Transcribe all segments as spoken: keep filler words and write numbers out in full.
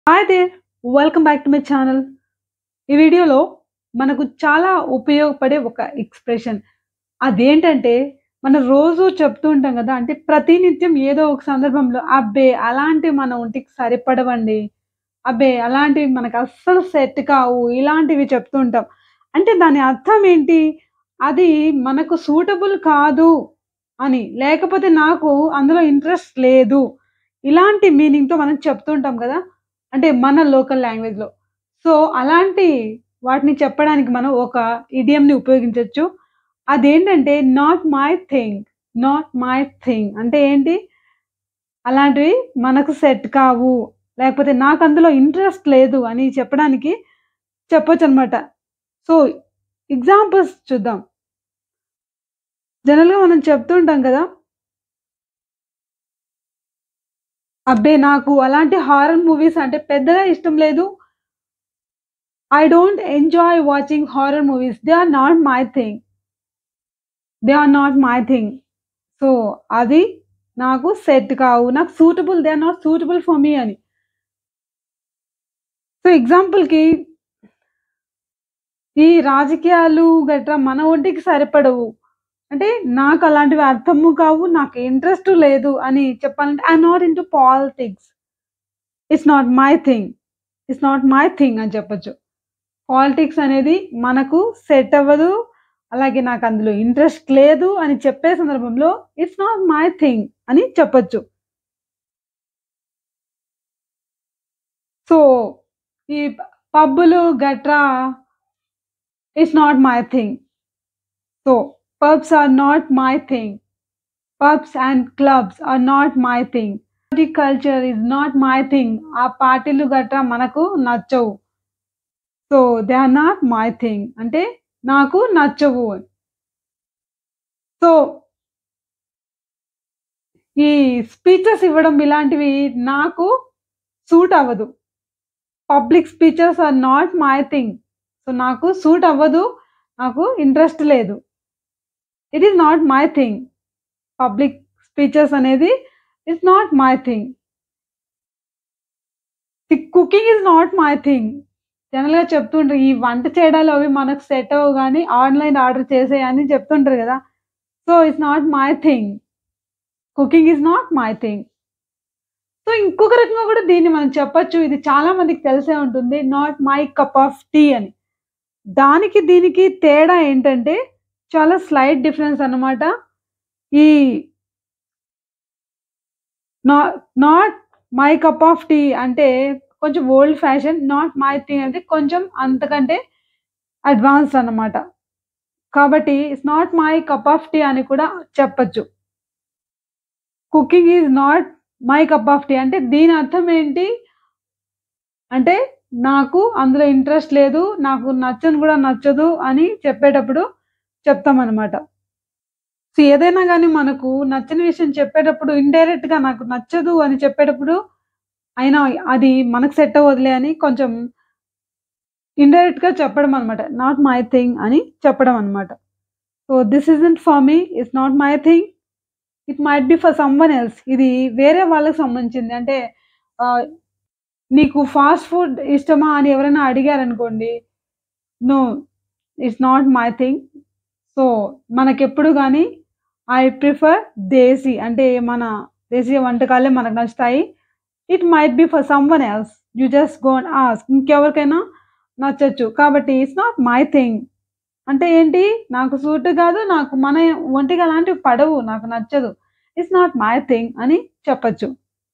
Hi there! Welcome back to my channel. ఈ వీడియోలో మనకు చాలా ఉపయోగపడే ఒక ఎక్స్‌ప్రెషన్. అదేంటంటే, మనం రోజు చెప్తూ ఉంటాం గదా! అంటే ప్రతినిత్యం ఏదో ఒక సందర్భంలో అబ్బే! అలాంటివి మన ఒంటికి సరిపడవండి. అబ్బే! అలాంటివి మనకు అస్సలు సెట్ కావు. ఇలాంటివి చెప్తూ ఉంటాం. అంటే దాని అర్థం ఏంటి? అది మనకు సూటబుల్ కాదు అని. లేకపోతే నాకు అందులో ఇంట్రెస్ట్ లేదు. ఇలాంటి మీనింగ్‌తో మనం చెప్తూ ఉంటాం గదా! అంటే మన లోకల్ లాంగ్వేజ్‌లో. సో, అలాంటి వాటిని చెప్పడానికి మనం ఒక ఇడియమ్‌ని ఉపయోగించొచ్చు. అదేంటంటే not my thing. Not my thing అంటే ఏంటి? అలాంటివి మనకు సెట్ కావు. లేకపోతే నాకందులో ఇంట్రెస్ట్ లేదు అని చెప్పడానికి చెప్పొచ్చనమాట. సో, ఎగ్జాంపుల్స్ చూద్దాం. జనరల్‌గా మనం చెప్తూ ఉంటాం కదా! అబ్బే! నాకు అలాంటి హారర్ మూవీస్ అంటే పెద్దగా ఇష్టం లేదు. I don't enjoy watching horror movies. They are not my thing. They are not my thing. So, అది నాకు సెట్ కావు. నాకు suitable they are not suitable for me అని. సో, ఎగ్జాంపుల్‌కి ఈ రాజకీయాలు గట్రా మన ఒంటికి సరిపడవు. అంటే నాకలాంటివి అర్థము కావు. నాకు ఇంట్రెస్టు లేదు అని చెప్పాలంటే I am not into politics. It's not my thing. It's not my thing అని చెప్పొచ్చు. పాలిటిక్స్ అనేది మనకు సెట్ అవ్వదు. అలాగే నాకందులో ఇంట్రెస్ట్ లేదు అని చెప్పే సందర్భంలో ఇట్స్ నాట్ మై థింగ్ అని చెప్పొచ్చు. సో, ఈ ప పబ్బులు గట్రా it's not my thing. So, pubs are not my thing. Pubs and clubs are not my thing. Party culture is not my thing. ఆ పార్టీలు గట్రా మనకు నచ్చవు. So, they are not my thing. అంటే నాకు నచ్చవు. సో, ఈ స్పీచెస్ ఇవ్వడం ఇలాంటివి నాకు సూట్ అవ్వదు. Public speeches are not my thing. So, నాకు సూట్ అవ్వదు. నాకు ఇంట్రెస్ట్ లేదు. It is not my thing. Public speeches అనేది it's not my thing. The cooking is not my thing. జనరల్‌గా చెప్తుంటారు. ఈ వంట చేయడాలు అవి మనకు సెట్ అవ్వవు గానీ ఆన్‌లైన్ ఆర్డర్ చేసేయి అని చెప్తుంటారు గదా! So, it's not my thing. Cooking is not my thing. So, ఇంకొక రకంగా గూడా దీన్ని మనం చెప్పొచ్చు. ఇది చాలా మందికి తెలిసే ఉంటుంది. Not my cup of tea అని. దానికి దీనికి తేడా ఏంటంటే చాలా స్లైట్ డిఫరెన్స్ అన్నమాట. ఈ నా not my cup of tea అంటే కొంచెం old fashion. Not my thing అంటే కొంచెం అంతకంటే అడ్వాన్స్డ్ అన్నమాట. కాబట్టి it's not my cup of tea అని కూడా చెప్పొచ్చు. Cooking is not my cup of tea అంటే దీని అర్థం ఏంటి? అంటే నాకు అందులో ఇంట్రెస్ట్ లేదు. నాకు నచ్చను గూడా నచ్చదు అని చెప్పేటప్పుడు చెప్తామనమాట. సో, ఏదైనా గాని మనకు నచ్చని విషయం చెప్పేటప్పుడు ఇండైరెక్ట్‌గా నాకు నచ్చదు అని చెప్పేటప్పుడు అయినా అది మనకు సెట్ అవ్వదులే అని కొంచెం ఇండైరెక్ట్‌గా చెప్పడం అనమాట. నాట్ మై థింగ్ అని చెప్పడం అనమాట. So, this isn't for me. It's not my thing. It might be for someone else. ఇది వేరే వాళ్ళకి సంబంధించింది. అంటే ఆహ్, నీకు ఫాస్ట్ ఫుడ్ ఇష్టమా అని ఎవరైనా అడిగారనుకోండి. No. It's not my thing. So, మనకెప్పుడు గాని ఐ ప్రిఫర్ దేశీ అంటే మన దేశీయ వంటకాలే మనకు నచ్చుతాయి. It might be for someone else. You just go and ask. ఇంకెవరికైనా నచ్చొచ్చు. కాబట్టి ఇట్స్ నాట్ మై థింగ్. అంటే ఏంటి? నాకు సూట్ కాదు. నాకు మన ఒంటికి అలాంటివి పడవు. నాకు నచ్చదు. ఇట్స్ నాట్ మై థింగ్ అని చెప్పొచ్చు.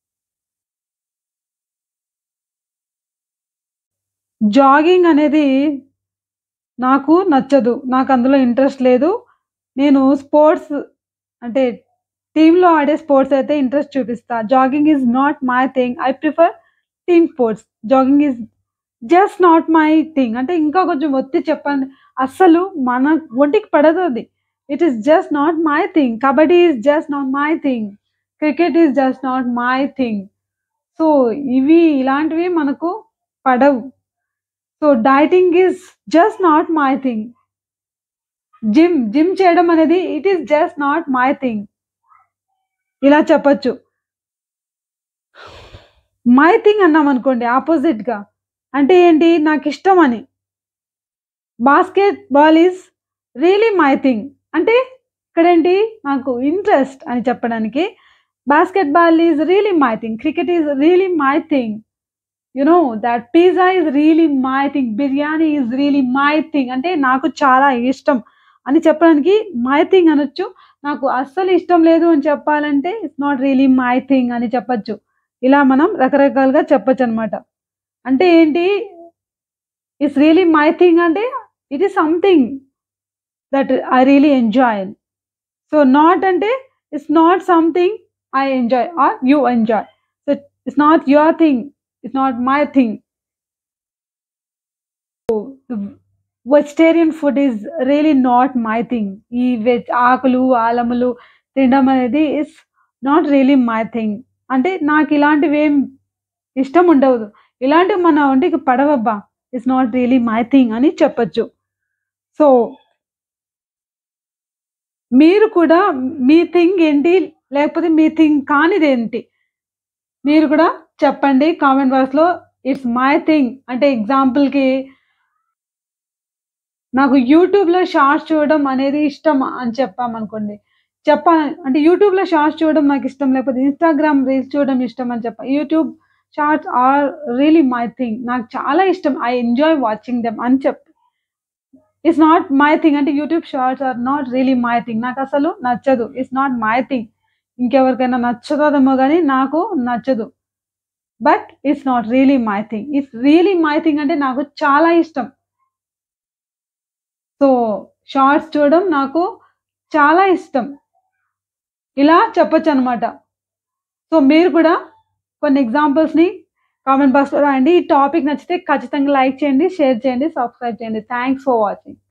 జాగింగ్ అనేది నాకు నచ్చదు. నాకందులో ఇంట్రెస్ట్ లేదు. నేను స్పోర్ట్స్ అంటే టీమ్‌లో ఆడే స్పోర్ట్స్ అయితే ఇంట్రెస్ట్ చూపిస్తా. Jogging is not my thing. I prefer team sports. Jogging is just not my thing. అంటే ఇంకా కొంచెం ఒత్తి చెప్పండి. అస్సలు మన ఒంటికి పడదది. It is just not my thing. Kabaddi is just not my thing. Cricket is just not my thing. So, ఇవి ఇలాంటివి మనకు పడవు. So, dieting is just not my thing. Gym, gym చేయడం అనేది it is just not my thing. ఇలా చెప్పొచ్చు. My thing అన్నామనుకోండి ఆపోజిట్‌గా. అంటే ఏంటి? నాకిష్టం అని. Basketball is really my thing. అంటే ఇక్కడేంటి? నాకు ఇంట్రెస్ట్ అని చెప్పడానికి. Basketball is really my thing. Cricket is really my thing. You know that pizza is really my thing. Biryani is really my thing. అంటే నాకు చాలా ఇష్టం అని చెప్పడానికి మై థింగ్ అనొచ్చు. నాకు అస్సలు ఇష్టం లేదు అని చెప్పాలంటే it's not really my thing అని చెప్పొచ్చు. ఇలా మనం రకరకాలుగా చెప్పొచ్చనమాట. అంటే ఏంటి? ఇట్స్ రియల్లీ మై థింగ్ అంటే it is something that I really enjoy. So not అంటే it's not something I enjoy or you enjoy. So it's not your thing. It's not my thing. Vegetarian food is really not my thing. ఈ veg ఆకులు, ఆలములు తినడం అనేది is not really my thing. అంటే నాకు ఇలాంటివేం ఇష్టం ఉండదు. ఇలాంటివి మన ఒంటికి పడవబ్బా. It's not really my thing అని చెప్పొచ్చు. సో మీరు కూడా మీ థింగ్ ఏంటి? లేకపోతే మీ థింగ్ కానిదేంటి? మీరు కూడా చెప్పండి కామెంట్ బాక్స్‌లో. ఇట్స్ మై థింగ్ అంటే ఎగ్జాంపుల్‌కి నాకు యూట్యూబ్‌లో షార్ట్స్ చూడడం అనేది ఇష్టం అని చెప్పామనుకోండి. చెప్పా అంటే యూట్యూబ్‌లో షార్ట్స్ చూడడం నాకిష్టం. లేకపోతే ఇన్‌స్టాగ్రామ్ రీల్స్ చూడడం ఇష్టం అని చెప్పా. YouTube shorts are really my thing. నాకు చాలా ఇష్టం. ఐ ఎంజాయ్ వాచింగ్ దెమ్ అని చెప్పి. ఇట్స్ నాట్ మై థింగ్ అంటే YouTube shorts are not really my thing. నాకసలు నచ్చదు. It's not my thing. ఇంకెవరికైనా నచ్చుతదేమో గానీ నాకు నచ్చదు. But it's not really my thing. It's really my thing అంటే నాకు చాలా ఇష్టం. సో షార్ట్స్ చూడడం నాకు చాలా ఇష్టం. ఇలా చెప్పొచ్చనమాట. సో మీరు కూడా కొన్ని ఎగ్జాంపుల్స్‌ని కామెంట్ బాక్స్‌లో రాయండి. ఈ టాపిక్ నచ్చితే ఖచ్చితంగా లైక్ చేయండి, షేర్ చేయండి, సబ్స్క్రైబ్ చేయండి. Thanks for watching.